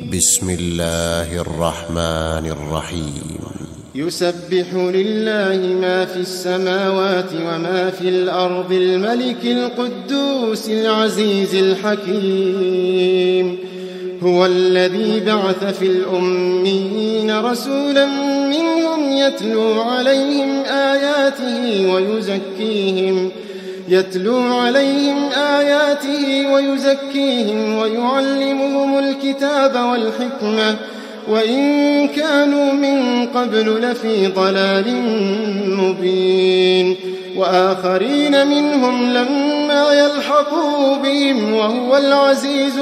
بسم الله الرحمن الرحيم. يسبح لله ما في السماوات وما في الأرض الملك القدوس العزيز الحكيم. هو الذي بعث في الأميين رسولا منهم يتلو عليهم آياته ويزكيهم ويعلمهم الكتاب والحكمة وإن كانوا من قبل لفي ضلال مبين، وآخرين منهم لما يلحقوا بهم وهو العزيز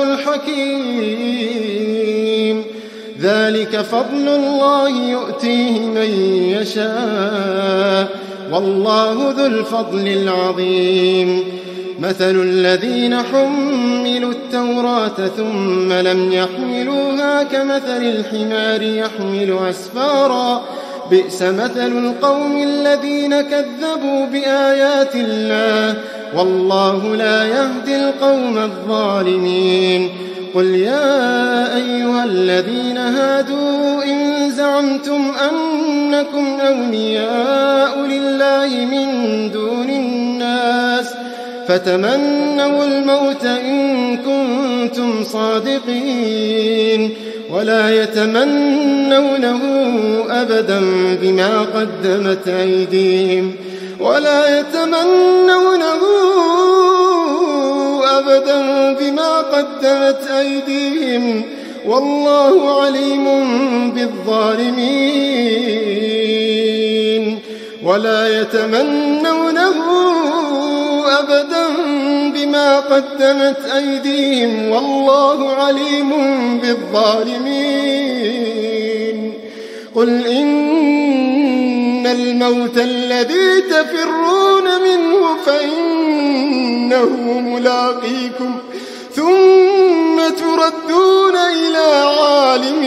الحكيم. ذلك فضل الله يؤتيه من يشاء والله ذو الفضل العظيم. مثل الذين حملوا التوراة ثم لم يحملوها كمثل الحمار يحمل أسفارا، بئس مثل القوم الذين كذبوا بآيات الله والله لا يهدي القوم الظالمين. قل يا أيها الذين هادوا إن زعمتم أنكم أولياء لله من دون الناس فتمنوا الموت إن كنتم صادقين ولا يتمنونه أبدا بما قدمت أيديهم والله عليم بالظالمين. قل إن الموت الذي تفرون منه فإنه ملاقيكم ثم تردون إلى عالم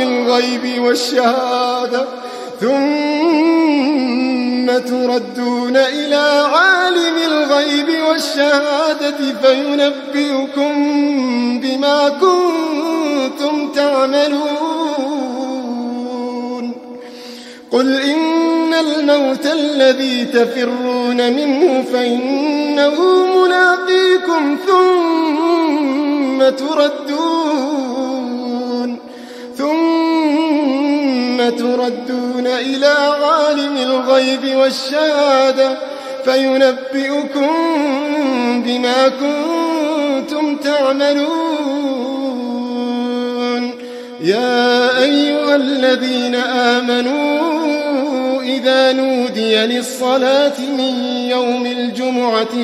الغيب والشهادة فينبئكم بما كنتم تعملون. قل إن الموت الذي تفرون منه فإنه ملاقيكم ثم تردون إلى عالم الغيب والشهادة فينبئكم بما كنتم تعملون. يا أيها الذين آمنوا إذا نودي للصلاة من يوم الجمعة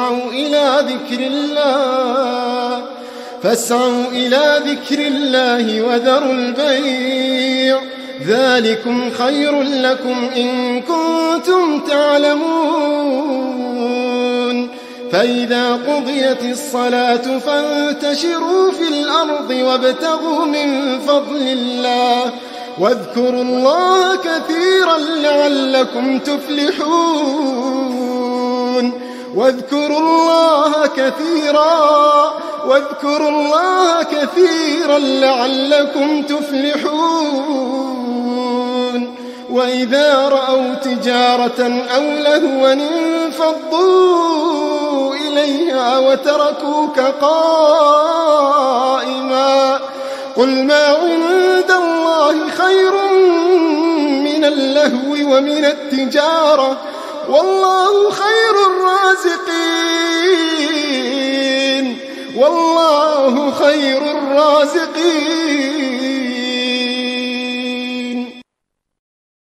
فاسعوا إلى ذكر الله وذروا البيع ذلكم خير لكم إن كنتم تعلمون. فإذا قضيت الصلاة فانتشروا في الأرض وابتغوا من فضل الله واذكروا الله كثيرا لعلكم تفلحون. واذكروا الله كثيرا لعلكم تفلحون. وإذا رأوا تجارة أو لهوا انفضوا إليها وتركوك قائما. قل ما عند الله خير من اللهو ومن التجارة والله خير الرازقين.